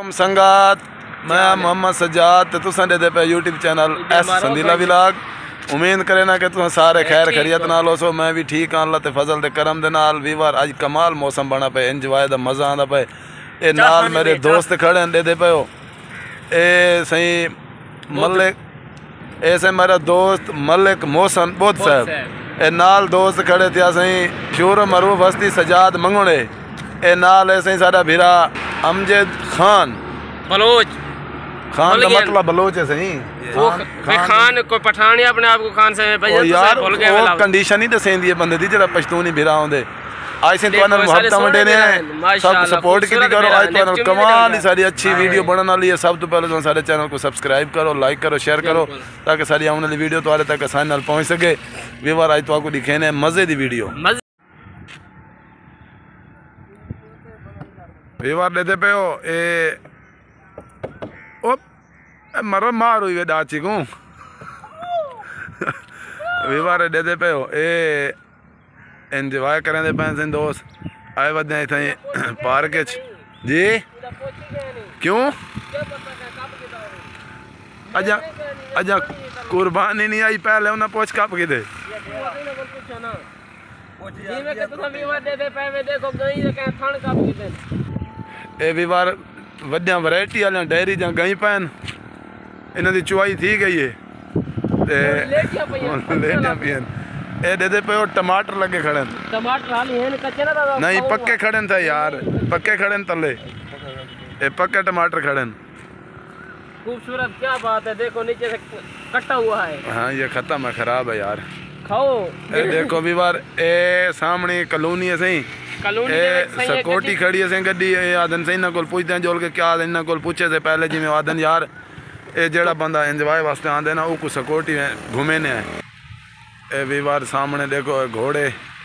संगात मैं मोहम्मद सज्जाद तुसा दे पे यूट्यूब चैनल एस संदीला विलाग। उम्मीद करे ना कि तुम सारे खैर खैरियत नाल हो सो। मैं भी ठीक हाँ, अल्लाह ते फजल दे करम दे नाल। वीवार अज कमाल मौसम बना पे, इंजॉय दा मजा आंदा पे। ए नाल मेरे दोस्त खड़े दे पे हो ए सही मलिक, ऐसे मेरा दोस्त मलिक मोहसन बोध साहब ए नाल दोस्त खड़े थे सही शूर मरूफ हस्ती सजाद मंगोड़े ए नाल ऐसे सारा भिरा अमजद खान बलोच। खान का मतलब बलोच है सही। वो खान कोई पठान ही अपने आप को खान से यार वो कंडीशन ही दसेंदी है बंदे दी जेड़ा पश्तूनी भिरा आंदे। आज से तो मुहब्बत वंडे ने सब सपोर्ट की करो। आज तो कमाल ही सारी अच्छी वीडियो बनने वाली है। सब तो पहले तो सारे चैनल को सब्सक्राइब करो, लाइक करो, शेयर करो ताकि सारी आने वाली वीडियो तो तक आसानी नाल पहुंच सके। व्यूअर आज तो आपको दिखेने मजे दी वीडियो व्यूअर देते पे हो ए ओ मरो मार हुई डाची को व्यूअर देते पे हो ए एंजॉय करें दे पैसे दोस्त आए वधे इतने पार्क जी। क्यों अजा अजा कुर्बानी नहीं आई पहले उन्हें पूछ कप कि वीवार वड्या वैरायटी वाले डेयरी जा गई पैन इन्हों की चुवाई थी गई है ए दे पे टमाटर लगे खड़े नहीं पक्के खड़े थे यार, पक्के खड़े तले ए पक्के टमाटर खड़े। खूबसूरत क्या बात है, देखो नीचे से कटा हुआ है। हाँ ये खत्म है, खराब है यार। खाओ ए देखो भी बार ए सामने कॉलोनी है सही सकोटी खड़ी है सही गड्डी आदन से इन्हों को पूछते हैं जोल के क्या इन्हों को पूछे से पहले जिम्मे आदन यार ये जेड़ा बंदा इंजॉय वास्ते आते ना वो सकोटी में घूमे ने है। ए वीवार सामने देखो घोड़े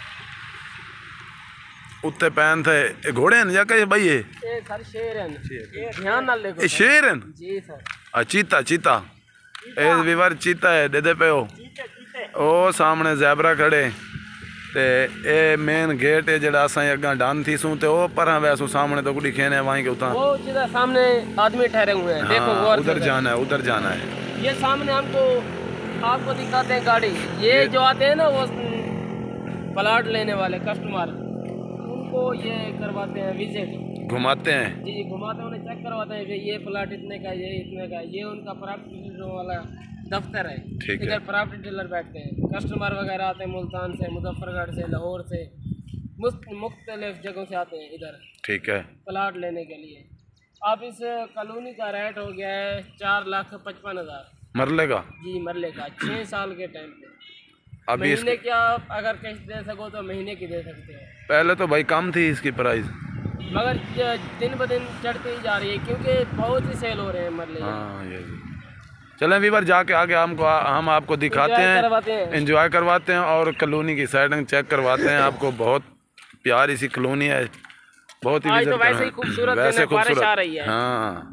उत्ते पैन थे घोड़े हैं या कहीं भाई ये शेर हैं, ध्यान नाल देखो ये शेर हैं जी सर। चीता चीता ए वीवार चीता है दे पे हो ओ सामने ज़ेबरा खड़े ते ए मेन गेट है जेड़ा असा अगा डन थी सू ते ओ पर वैसू सामने तो कुछ खेने वहीं के उतना वो सीधा सामने आदमी ठहरे हुए हैं। देखो हाँ, उधर जाना है, उधर जाना है। ये सामने हमको आपको दिखाते हैं गाड़ी, ये जो आते हैं ना वो प्लाट लेने वाले कस्टमर उनको ये करवाते हैं विजिट, घुमाते हैं जी घुमाते हैं, उन्हें चेक करवाते हैं कि ये प्लाट इतने का ये इतने का। ये उनका प्रॉपर्टी डीलर वाला दफ्तर है, इधर प्रॉपर्टी डीलर बैठते हैं। कस्टमर वगैरह आते हैं मुल्तान से, मुजफ्फरगढ़ से, लाहौर से, मुख्तलिफ जगहों से आते हैं इधर ठीक है प्लाट लेने के लिए। अब इस कॉलोनी का रेट हो गया है 4,55,000 मरले का जी, मरले का 6 साल के टाइम पे। अभी महीने की आप अगर किस्त दे सको तो महीने की दे सकते हैं। पहले तो भाई कम थी इसकी प्राइस, मगर दिन ब दिन चढ़ती ही जा रही है क्योंकि बहुत ही सेल हो रहे हैं मरले। हाँ ये चलें वीवर जाके आगे हम आपको दिखाते हैं, एंजॉय करवाते हैं और कॉलोनी की साइडिंग चेक करवाते हैं आपको। बहुत प्यारी सी कॉलोनी है, बहुत ही तो वैसे ही खूबसूरत, वैसे खूबसूरत आ रही है। हाँ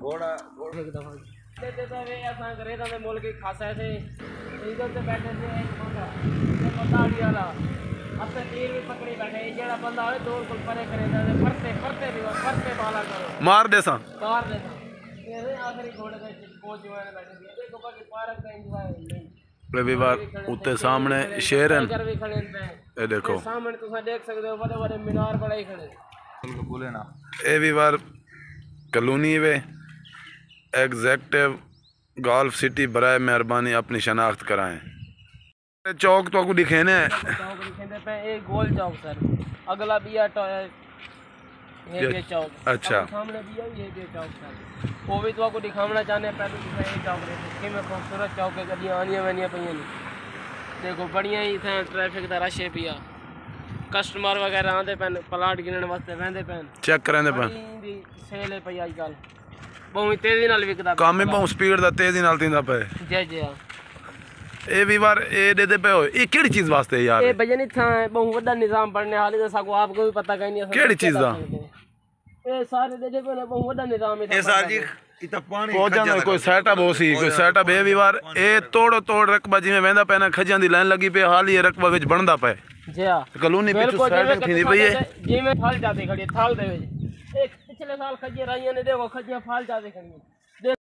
मुल्क खासा है इधर से बैठे थे एक बंदा ये पताड़ी वाला अब तक तीर भी पकड़ी बैठे जेड़ा बंदा है दौड़ को परे करे फरते फरते भी फरते बाला करो मार दे सा ये आखिरी घोड़े पे पहुंच हुए बैठे थे। देखो बाकी पार्क का एंजॉय नहीं रविवार उत्ते सामने शेर हैं ये देखो सामने तुम देख सकते हो बड़े बड़े मीनार बड़े ही खड़े बोले ना ए वीवार कॉलोनी वे एग्जेक्टिव गोल्फ सिटी बराए मेहरबानी अपनी शनाख्त कराएं। चौक तो आपको दिखे ने एक गोल चौक सर, अगला भी ये चौक अच्छा सामने भी है ये चौक सर, वो भी तो आपको दिखाना चाहते हैं। पहले ये चौक देखिए में खूबसूरत चौक है, गड्डियाँ आनियाँ वनियाँ पई देखो बढ़िया ही इतना ट्रैफिक का रश है पिया। कस्टमर वगैरह आते पैन प्लाट गिनने वास्ते वहदे पैन चेक करेंदे पैन सेल है पई आजकल बहुत तेजी नाल विकदा काम ही बहुत स्पीड दा तेजी नाल तींदा पे जी जी। ए वीवार ए दे पे हो ये केड़ी चीज वास्ते यार ए भजन इथा बहुत बड़ा निजाम पढ़ने हाले तो साको आपको भी पता कहीं नहीं केड़ी चीज दा ए सारे दे पे बहुत बड़ा निजाम है। ए सर जी इता पानी हो जाना कोई सेटअप हो सी कोई सेटअप है वीवार ए तोड़ो तोड़ रकबा जिवें वेंदा पैना खजां दी लाइन लगी पे हाल ये रकबा विच बनदा पे जी हां कॉलोनी पिछु सेटिंग थी पई है जिवें थाल जाते खड़ी थाल दे एक पिछले साल खजियां रही ने, देखो खजियां फाल जाते खड़ी।